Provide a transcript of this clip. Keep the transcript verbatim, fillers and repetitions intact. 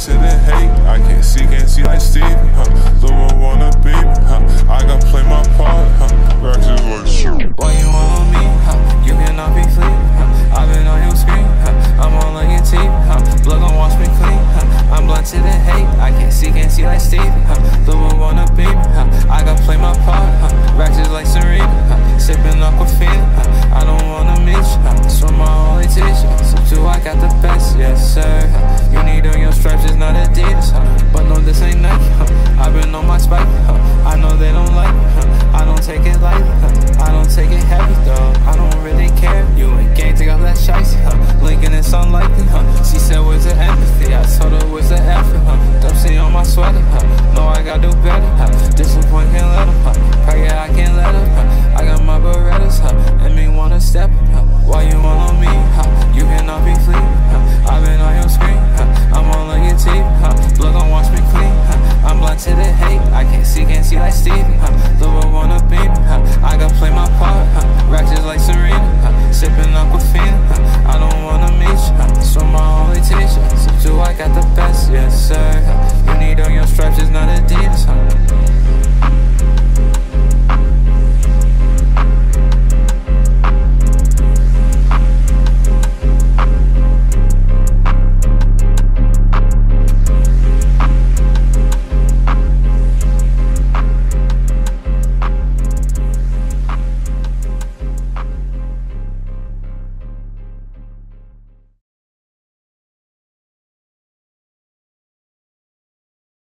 to the hate. I can't see, can't see like Stevie, huh? Little wanna be me, huh? I gotta play my part, huh? Racks is like shit. Boy, you want me, huh? You cannot be fleet, huh? I've been on your screen.